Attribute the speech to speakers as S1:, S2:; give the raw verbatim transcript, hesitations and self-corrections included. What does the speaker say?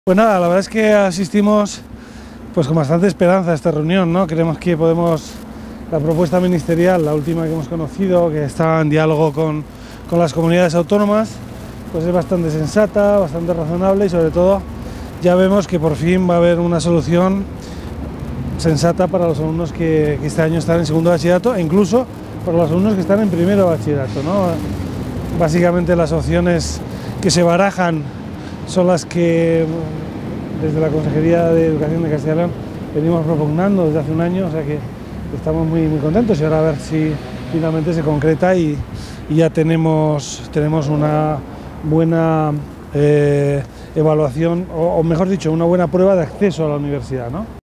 S1: Pues nada, la verdad es que asistimos pues con bastante esperanza a esta reunión, ¿no? Creemos que podemos, la propuesta ministerial, la última que hemos conocido, que está en diálogo con, con las comunidades autónomas, pues es bastante sensata, bastante razonable y sobre todo ya vemos que por fin va a haber una solución sensata para los alumnos que, que este año están en segundo de bachillerato e incluso para los alumnos que están en primero de bachillerato, ¿no? Básicamente las opciones que se barajan son las que desde la Consejería de Educación de Castilla y León venimos propugnando desde hace un año, o sea que estamos muy, muy contentos y ahora a ver si finalmente se concreta y, y ya tenemos, tenemos una buena eh, evaluación, o, o mejor dicho, una buena prueba de acceso a la universidad, ¿no?